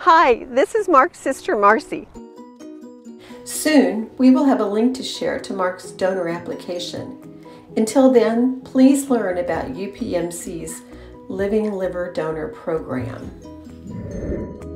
Hi, this is Mark's sister Marcy. Soon, we will have a link to share to Mark's donor application. Until then, please learn about UPMC's Living Liver Donor Program.